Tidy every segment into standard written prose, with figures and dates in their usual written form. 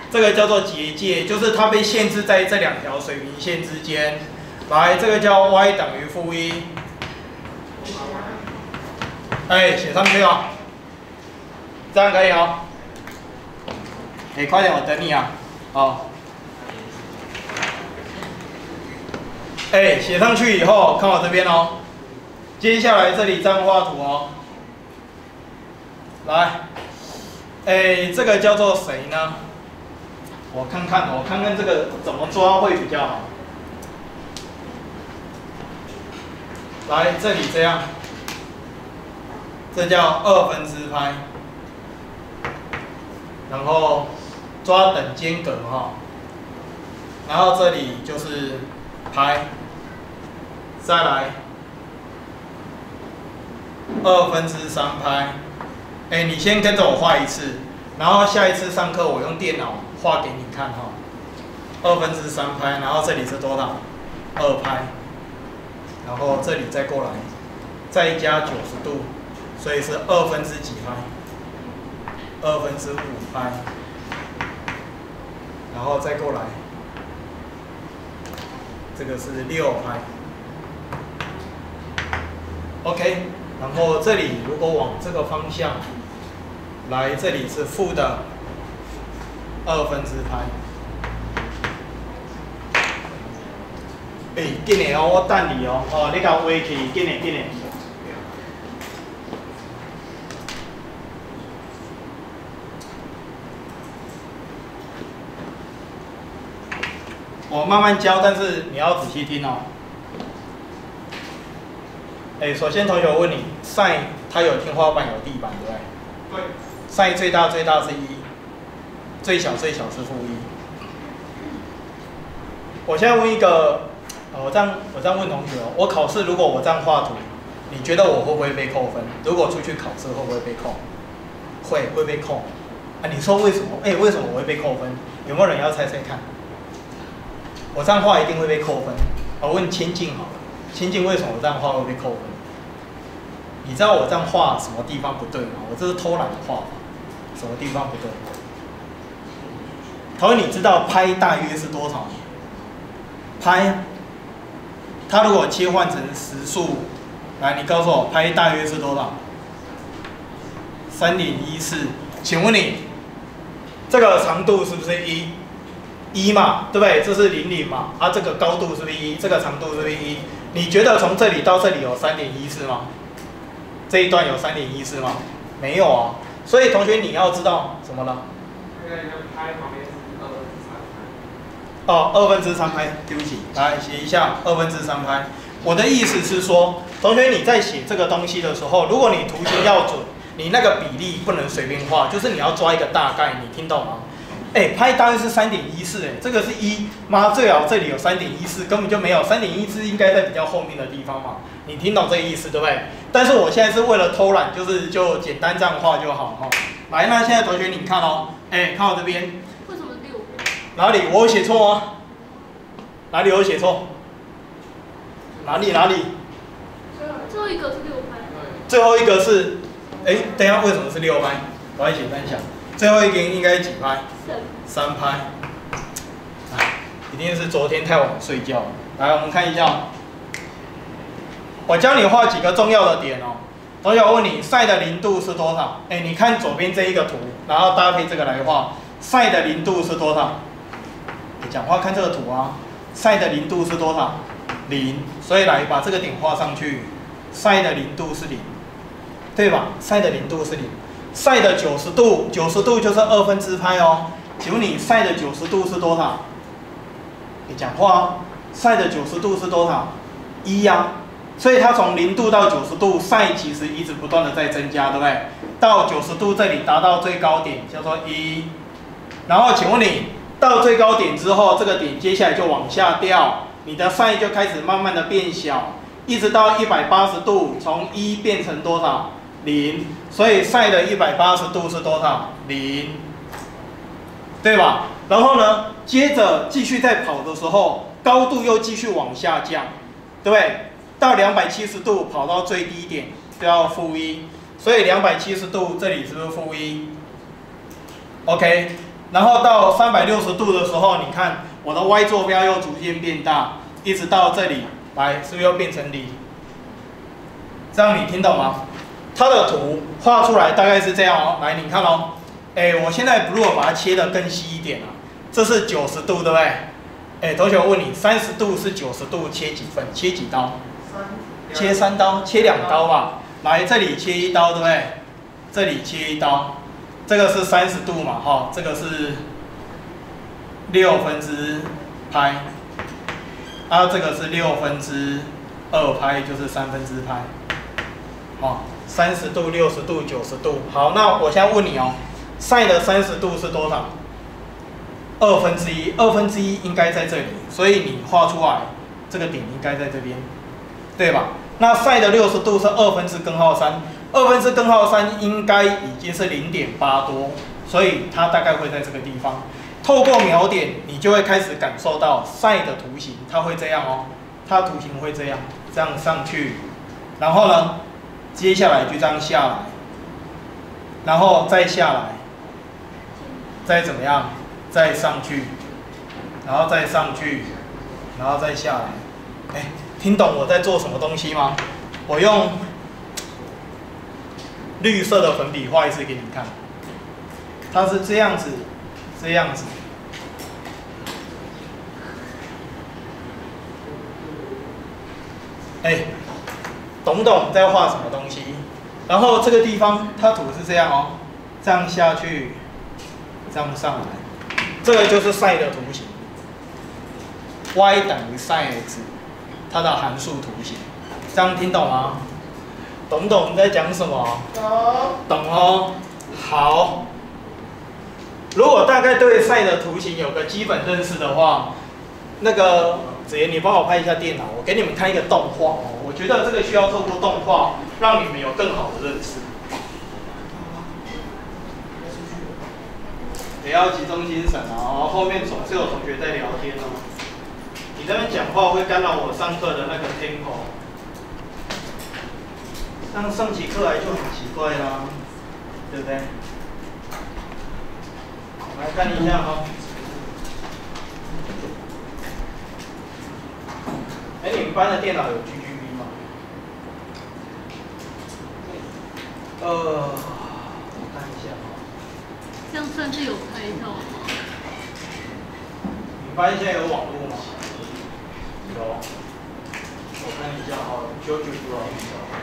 这个叫做结界，就是它被限制在这两条水平线之间。来，这个叫 y 等于负1。哎，写上去哦，这样可以哦。哎，快点，我等你啊。哦。哎，写上去以后，看我这边哦。接下来这里这样画图哦。来，哎，这个叫做谁呢？我看看这个怎么抓会比较好。来，这里这样，这叫2/2拍，然后抓等间隔哈，然后这里就是拍，再来2/3拍。哎，你先跟着我画一次，然后下一次上课我用电脑画给你看哈。2/3拍，然后这里是多少？2拍，然后这里再过来，再加90度，所以是2/几拍？2/5拍，然后再过来，这个是6拍。OK， 然后这里如果往这个方向来，这里是负的2/拍。哎，紧的哦，我等你哦。哦，你甲我画起，紧的紧的。我慢慢教，但是你要仔细听哦。哎，首先同学，我问你，sin 它有天花板有地板，对不对？对。sin 最大是1，最小是负1。我现在问一个，我这样问同学哦，我考试如果我这样画图，你觉得我会不会被扣分？如果出去考试会不会被扣？会被扣。啊，你说为什么？哎，为什么我会被扣分？有没有人要猜猜看？我这样画一定会被扣分。我问千静好了，千静为什么我这样画会被扣分？你知道我这样画什么地方不对吗？我这是偷懒的画法，什么地方不对？同学，你知道拍大约是多少？拍，它如果切换成时速，来，你告诉我拍大约是多少？3.14。请问你，这个长度是不是1嘛？对不对？这是00嘛？啊，这个高度是不是1？这个长度是不是1？你觉得从这里到这里有3.14吗？这一段有3.14吗？没有啊。所以同学你要知道什么了？ 拍旁边是2/3拍。 哦，2/3拍，对不起，来写一下2/3拍。我的意思是说，同学你在写这个东西的时候，如果你图形要准，你那个比例不能随便画，就是你要抓一个大概，你听懂吗？哎，拍大约是3.14，哎，这个是1，妈，最好这里有3.14，根本就没有3.14，应该在比较后面的地方嘛。你听懂这个意思对不对？但是我现在是为了偷懒，就简单这样画就好哈。来，那现在同学你看哦，哎，看我这边。 为什么6？ 哪里我有写错吗？哪里有写错？哪里？ 最后一个是6拍。 最后一个是，哎，等一下为什么是6拍？我来写分享。最后一个应该几拍？3拍。哎，一定是昨天太晚睡觉了。来，我们看一下，我教你画几个重要的点哦。同学，我问你，sin 的0度是多少？哎，你看左边这一个图，然后搭配这个来画，sin 的0度是多少？你讲话看这个图啊，sin 的0度是多少？0，所以来把这个点画上去，sin 的0度是0，对吧？sin 的0度是0。sin 的90度，90度就是2/2拍哦。请问你 sin 的90度是多少？你讲话啊 ，sin 的90度是多少？1呀。所以它从0度到90度 ，sin 其实一直不断的在增加，对不对？到90度这里达到最高点，叫做1。然后请问你到最高点之后，这个点接下来就往下掉，你的 sin 就开始慢慢的变小，一直到180度，从1变成多少？0。所以 sin 的180度是多少？0，对吧？然后呢，接着继续在跑的时候，高度又继续往下降，对不对？到270度跑到最低点就要-1，所以270度这里是不是-1 ？OK， 然后到360度的时候，你看我的 Y 坐标又逐渐变大，一直到这里来，是不是又变成0？这样你听懂吗？它的图画出来大概是这样哦。来，你看哦，我现在如果把它切得更细一点啊，这是90度，对不对？同学我问你，30度是90度切几份？切几刀？切3刀，切2刀吧。来，这里切1刀，对不对？这里切1刀，这个是30度嘛，哈，这个是6分之拍，这个是6分之2拍，就是3分之拍，好，30度、60度、90度。好，那我现在问你哦，sin 的30度是多少？2分之一，2分之一应该在这里，所以你画出来这个点应该在这边，对吧？那 sin 的60度是2分之根号3，2分之根号3应该已经是0.8多，所以它大概会在这个地方。透过描点，你就会开始感受到 sin 的图形，它会这样哦，它图形会这样上去，然后呢，接下来就这样下来，然后再下来，再怎么样，再上去，然后再上去，然后再下来。听懂我在做什么东西吗？我用绿色的粉笔画一次给你看，它是这样子，这样子。懂不懂在画什么东西？然后这个地方它图是这样哦，这样下去，这样上来，这个就是 sin 的图形。y 等于 sin x， 它的函数图形，这样听懂吗？懂不懂你在讲什么？懂哦。好，如果大概对 sin 的图形有个基本认识的话，那个子妍，你帮我拍一下电脑，我给你们看一个动画哦。我觉得这个需要透过动画，让你们有更好的认识。也要集中精神哦，后面总是有同学在聊天哦。你这边讲话会干扰我上课的那个 tempo， 这样上起课来就很奇怪啦，对不对？来看一下哈。你们班的电脑有 GGB 吗？我看一下哈。 这样算是有拍到吗？ 你班现在有网络吗？有。我看一下哈，999多少？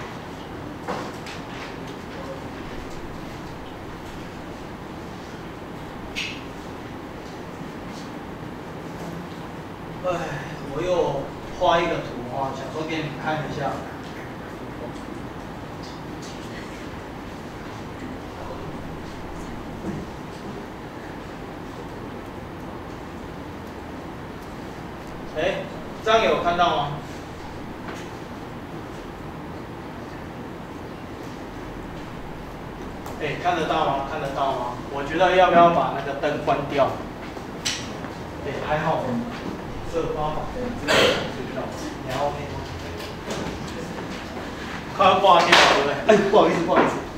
我又画一个图啊，想说给你们看一下。这样有看到吗？看得到吗？看得到吗？我觉得要不要把那个灯关掉？还好，这个方法你要快要挂掉了，对不对？不好意思，不好意思。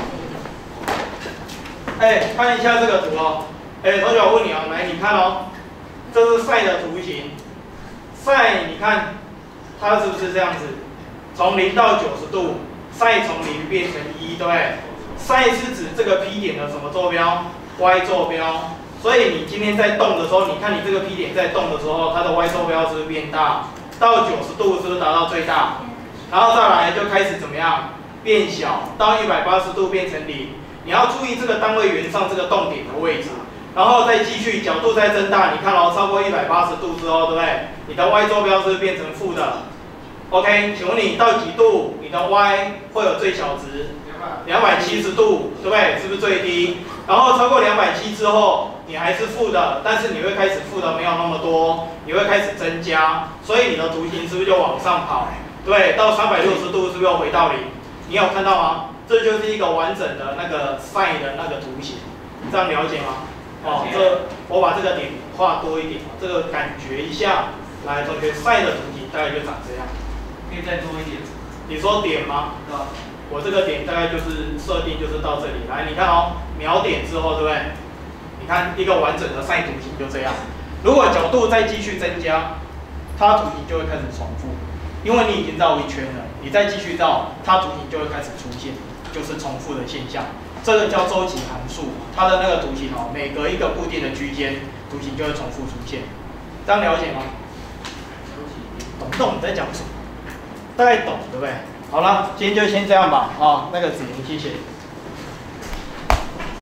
看一下这个图哦。同学，我问你啊，来，你看哦，这是 sin 的图形。sin 你看，它是不是这样子？从0到90度 ，sin 从0变成1，对不对？sin 是指这个 P 点的什么坐标 ？y 坐标。所以你今天在动的时候，你看你这个 P 点在动的时候，它的 y 坐标是不是变大？到90度是不是达到最大？然后再来就开始怎么样？变小，到180度变成0。你要注意这个单位圆上这个动点的位置。然后再继续角度再增大，你看超过180度之后，对不对？你的 y 坐标是不是变成负的 ？OK， 请问你到几度，你的 y 会有最小值？270度，对不对？是不是最低？然后超过270之后，你还是负的，但是你会开始负的没有那么多，你会开始增加，所以你的图形是不是就往上跑？对，到360度是不是又回到0？你有看到吗？这就是一个完整的那个 sin 的那个图形，这样了解吗？我把这个点画多一点，这个感觉一下。来，同学，sin 的图形大概就长这样。 可以再多一点。 你说点吗？我这个点大概就是设定就是到这里。来，你看哦，描点之后，对不对？ 你看一个完整的晒图形就这样。如果角度再继续增加，它图形就会开始重复，因为你已经绕一圈了，你再继续绕，它图形就会开始出现，就是重复的现象。这个叫周期函数，它的那个图形哦，每隔一个固定的区间，图形就会重复出现。这样了解吗？懂不懂你在讲什么？大概懂对不对？好了，今天就先这样吧。啊，那个子莹，谢谢。